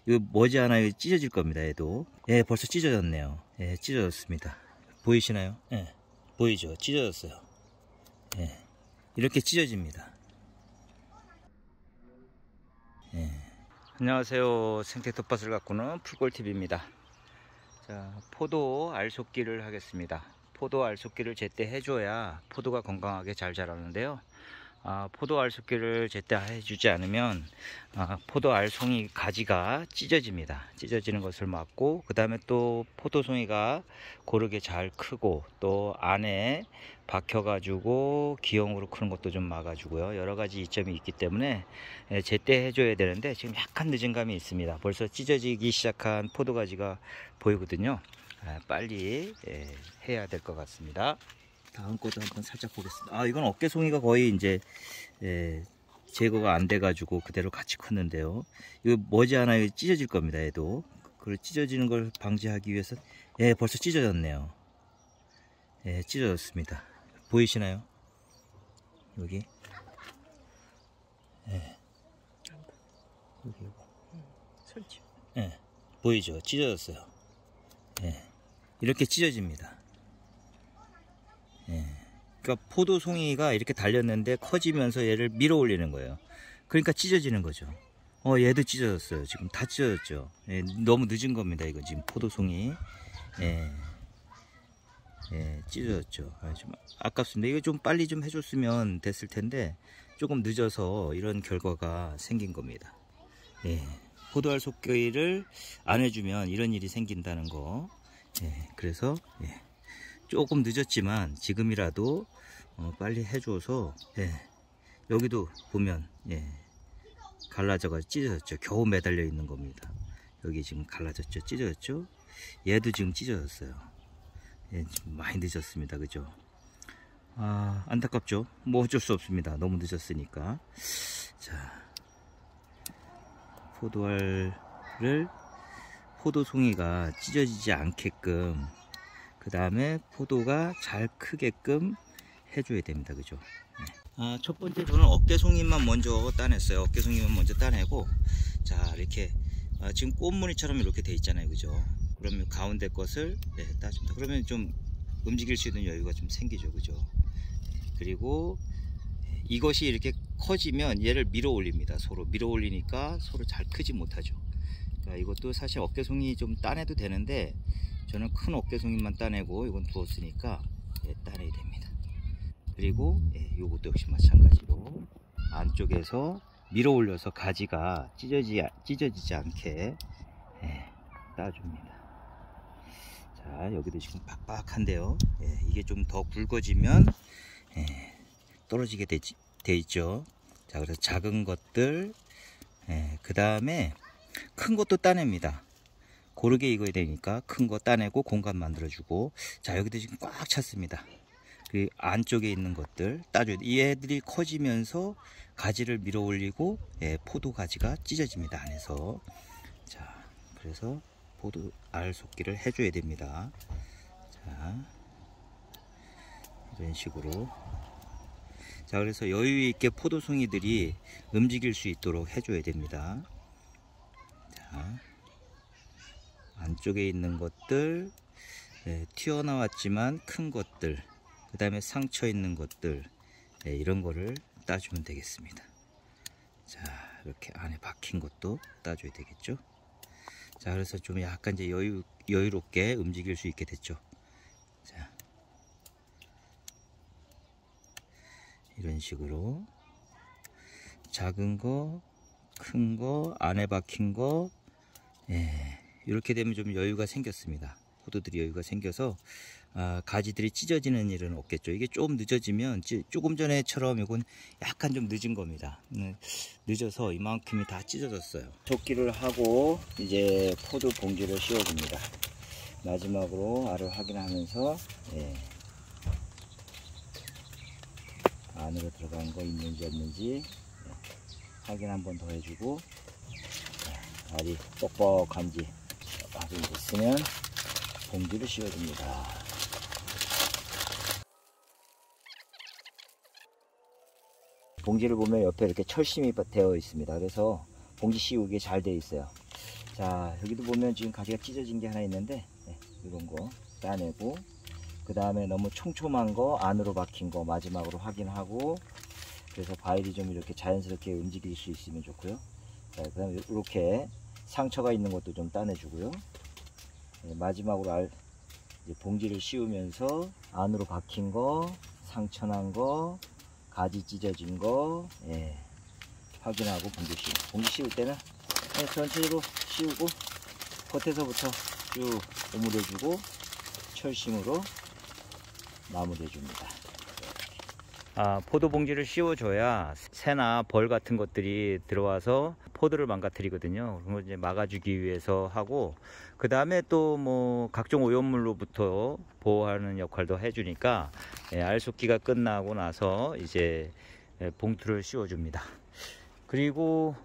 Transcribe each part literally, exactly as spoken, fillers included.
이거 머지않아 찢어질 겁니다. 얘도. 예, 벌써 찢어졌네요. 예, 찢어졌습니다. 보이시나요? 예, 보이죠? 찢어졌어요. 예, 이렇게 찢어집니다. 예. 안녕하세요. 생태 텃밭을 가꾸는 풀골티비입니다. 자, 포도 알속기를 하겠습니다. 포도 알속기를 제때 해줘야 포도가 건강하게 잘 자라는데요. 아, 포도 알속기를 제때 해주지 않으면 아, 포도 알송이 가지가 찢어집니다. 찢어지는 것을 막고, 그 다음에 또 포도송이가 고르게 잘 크고, 또 안에 박혀가지고 기형으로 크는 것도 좀 막아주고요. 여러가지 이점이 있기 때문에 예, 제때 해줘야 되는데 지금 약간 늦은 감이 있습니다. 벌써 찢어지기 시작한 포도 가지가 보이거든요. 아, 빨리 예, 해야 될 것 같습니다. 다음 것도 한번 살짝 보겠습니다. 아, 이건 어깨송이가 거의 이제 예, 제거가 안 돼 가지고 그대로 같이 컸는데요. 이거 머지않아 찢어질 겁니다. 얘도. 그 찢어지는 걸 방지하기 위해서 예, 벌써 찢어졌네요. 예, 찢어졌습니다. 보이시나요? 여기. 예. 여기 이거. 설치. 예. 보이죠? 찢어졌어요. 예. 이렇게 찢어집니다. 예. 그러니까 포도송이가 이렇게 달렸는데 커지면서 얘를 밀어 올리는 거예요. 그러니까 찢어지는 거죠. 어, 얘도 찢어졌어요. 지금 다 찢어졌죠. 예, 너무 늦은 겁니다. 이거 지금 포도송이. 예. 예, 찢어졌죠. 아, 좀 아깝습니다. 이거 좀 빨리 좀 해줬으면 됐을 텐데 조금 늦어서 이런 결과가 생긴 겁니다. 예. 포도알 속기를 안 해주면 이런 일이 생긴다는 거. 예, 그래서 예. 조금 늦었지만 지금이라도 어, 빨리 해줘서 예, 여기도 보면 예, 갈라져가 찢어졌죠. 겨우 매달려 있는 겁니다. 여기 지금 갈라졌죠. 찢어졌죠. 얘도 지금 찢어졌어요. 예, 지금 많이 늦었습니다. 그죠? 아, 안타깝죠. 뭐 어쩔 수 없습니다. 너무 늦었으니까. 자, 포도알을 포도송이가 찢어지지 않게끔, 그 다음에 포도가 잘 크게끔 해줘야 됩니다. 그죠? 네. 아, 첫 번째 저는 어깨송이만 먼저 따냈어요. 어깨송이만 먼저 따내고, 자, 이렇게 아, 지금 꽃무늬처럼 이렇게 돼 있잖아요. 그죠? 그러면 가운데 것을 네, 따줍니다. 그러면 좀 움직일 수 있는 여유가 좀 생기죠. 그죠? 그리고 이것이 이렇게 커지면 얘를 밀어 올립니다. 서로 밀어 올리니까 서로 잘 크지 못하죠. 그러니까 이것도 사실 어깨송이 좀 따내도 되는데 저는 큰 어깨송이만 따내고 이건 두었으니까 예, 따내야 됩니다. 그리고 예, 요것도 역시 마찬가지로 안쪽에서 밀어 올려서 가지가 찢어지, 찢어지지 않게 예, 따줍니다. 자, 여기도 지금 빡빡한데요. 예, 이게 좀 더 굵어지면 예, 떨어지게 돼, 돼 있죠. 자, 그래서 작은 것들 예, 그 다음에 큰 것도 따냅니다. 고르게 익어야 되니까 큰 거 따내고 공간 만들어주고. 자, 여기도 지금 꽉 찼습니다. 그 안쪽에 있는 것들 따줘야 돼. 이 애들이 커지면서 가지를 밀어 올리고 예, 포도 가지가 찢어집니다. 안에서. 자, 그래서 포도 알 속기를 해줘야 됩니다. 자, 이런 식으로. 자, 그래서 여유 있게 포도송이들이 움직일 수 있도록 해줘야 됩니다. 자, 안쪽에 있는 것들, 예, 튀어나왔지만 큰 것들, 그 다음에 상처 있는 것들, 예, 이런 거를 따주면 되겠습니다. 자, 이렇게 안에 박힌 것도 따줘야 되겠죠. 자, 그래서 좀 약간 이제 여유, 여유롭게 움직일 수 있게 됐죠. 자, 이런 식으로 작은 거, 큰 거, 안에 박힌 거, 예, 이렇게 되면 좀 여유가 생겼습니다. 포도들이 여유가 생겨서 아, 가지들이 찢어지는 일은 없겠죠. 이게 조금 늦어지면 조금 전에처럼 이건 약간 좀 늦은 겁니다. 음, 늦어서 이만큼이 다 찢어졌어요. 조끼를 하고 이제 포도 봉지를 씌워줍니다. 마지막으로 알을 확인하면서 예, 안으로 들어간 거 있는지 없는지 예, 확인 한번 더 해주고 예, 알이 뻑뻑한지 확인 됐으면 봉지를 씌워줍니다. 봉지를 보면 옆에 이렇게 철심이 되어 있습니다. 그래서 봉지 씌우기 잘 되어 있어요. 자, 여기도 보면 지금 가지가 찢어진 게 하나 있는데, 네, 이런 거 따내고, 그 다음에 너무 촘촘한 거, 안으로 박힌 거 마지막으로 확인하고, 그래서 과일이 좀 이렇게 자연스럽게 움직일 수 있으면 좋고요. 자, 그 다음에 이렇게 상처가 있는 것도 좀 따내주고요. 네, 마지막으로 알, 이제 봉지를 씌우면서 안으로 박힌 거, 상처난 거, 가지 찢어진 거, 예, 확인하고 봉지 씌우. 봉지 씌울 때는 네, 전체로 씌우고 겉에서부터 쭉 오므려주고 철심으로 마무리해줍니다. 아, 포도 봉지를 씌워줘야 새나 벌 같은 것들이 들어와서 포도를 망가뜨리거든요. 그런 걸 이제 막아주기 위해서 하고, 그 다음에 또 뭐 각종 오염물로부터 보호하는 역할도 해주니까, 예, 알속기가 끝나고 나서 이제 봉투를 씌워줍니다. 그리고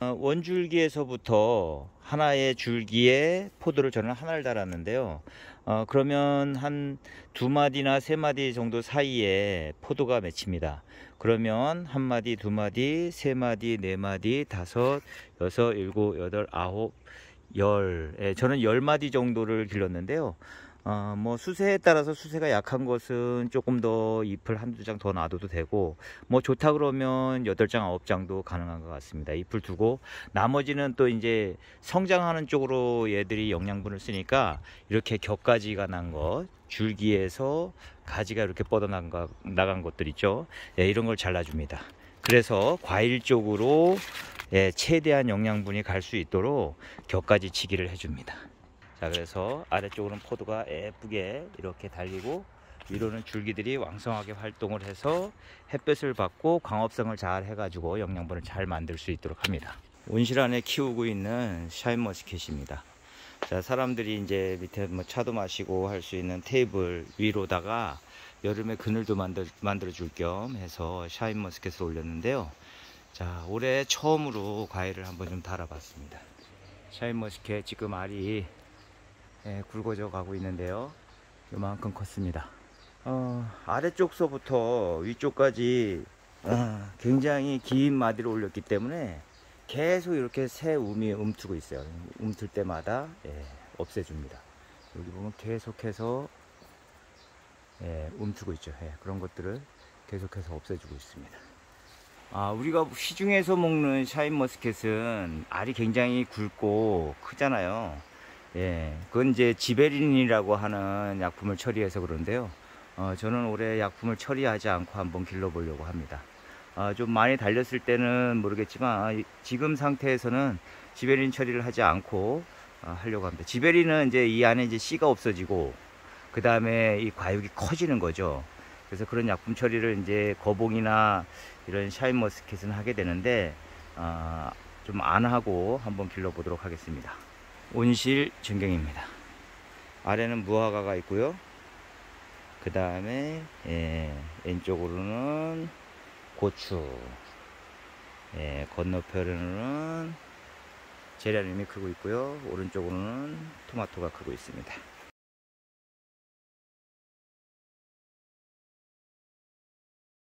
원줄기에서부터 하나의 줄기에 포도를 저는 하나를 달았는데요. 어, 그러면 한 두 마디나 세 마디 정도 사이에 포도가 맺힙니다. 그러면 한 마디, 두 마디, 세 마디, 네 마디, 다섯, 여섯, 일곱, 여덟, 아홉, 열. 예, 저는 열 마디 정도를 길렀는데요. 어, 뭐 수세에 따라서 수세가 약한 것은 조금 더 잎을 한두 장 더 놔둬도 되고, 뭐 좋다 그러면 여덟 장, 아홉 장도 가능한 것 같습니다. 잎을 두고 나머지는 또 이제 성장하는 쪽으로 얘들이 영양분을 쓰니까 이렇게 격가지가 난 것, 줄기에서 가지가 이렇게 뻗어나간 거, 나간 것들 있죠. 예, 이런 걸 잘라줍니다. 그래서 과일 쪽으로, 예, 최대한 영양분이 갈 수 있도록 격가지 치기를 해줍니다. 자, 그래서 아래쪽으로는 포도가 예쁘게 이렇게 달리고, 위로는 줄기들이 왕성하게 활동을 해서 햇볕을 받고 광합성을 잘 해가지고 영양분을 잘 만들 수 있도록 합니다. 온실 안에 키우고 있는 샤인머스켓입니다. 자, 사람들이 이제 밑에 뭐 차도 마시고 할 수 있는 테이블 위로다가 여름에 그늘도 만들, 만들어 줄 겸 해서 샤인머스켓을 올렸는데요. 자, 올해 처음으로 과일을 한번 좀 달아봤습니다. 샤인머스켓 지금 알이, 예, 굵어져 가고 있는데요. 요만큼 컸습니다. 어, 아래쪽서부터 위쪽까지 어, 굉장히 긴 마디를 올렸기 때문에 계속 이렇게 새 움이 움트고 있어요. 움틀 때마다, 예, 없애줍니다. 여기 보면 계속해서, 예, 움트고 있죠. 예, 그런 것들을 계속해서 없애주고 있습니다. 아, 우리가 시중에서 먹는 샤인머스켓은 알이 굉장히 굵고 크잖아요. 예, 그건 이제 지베린이라고 하는 약품을 처리해서 그런데요. 어, 저는 올해 약품을 처리하지 않고 한번 길러보려고 합니다. 어, 좀 많이 달렸을 때는 모르겠지만 지금 상태에서는 지베린 처리를 하지 않고 어, 하려고 합니다. 지베린은 이제 이 안에 이제 씨가 없어지고 그 다음에 이 과육이 커지는 거죠. 그래서 그런 약품 처리를 이제 거봉이나 이런 샤인머스켓은 하게 되는데 어, 좀 안 하고 한번 길러보도록 하겠습니다. 온실 전경입니다. 아래는 무화과가 있고요. 그 다음에, 예, 왼쪽으로는 고추, 예, 건너편으로는 제라늄이 크고 있고요. 오른쪽으로는 토마토가 크고 있습니다.